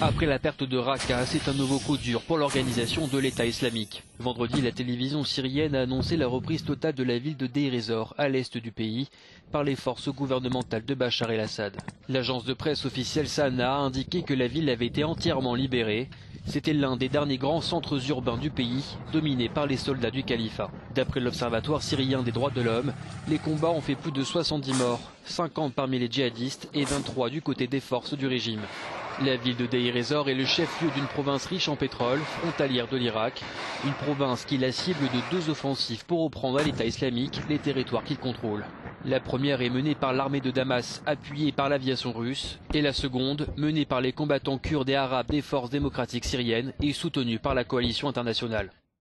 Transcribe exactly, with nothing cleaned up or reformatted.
Après la perte de Raqqa, c'est un nouveau coup dur pour l'organisation de l'État islamique. Vendredi, la télévision syrienne a annoncé la reprise totale de la ville de Deir ez-Zor, à l'est du pays, par les forces gouvernementales de Bachar el-Assad. L'agence de presse officielle Sana a indiqué que la ville avait été entièrement libérée. C'était l'un des derniers grands centres urbains du pays, dominé par les soldats du califat. D'après l'Observatoire syrien des droits de l'homme, les combats ont fait plus de soixante-dix morts, cinquante parmi les djihadistes et vingt-trois du côté des forces du régime. La ville de Deir ez-Zor est le chef-lieu d'une province riche en pétrole, frontalière de l'Irak, une province qui est la cible de deux offensives pour reprendre à l'État islamique les territoires qu'il contrôle. La première est menée par l'armée de Damas, appuyée par l'aviation russe, et la seconde, menée par les combattants kurdes et arabes des forces démocratiques syriennes et soutenue par la coalition internationale.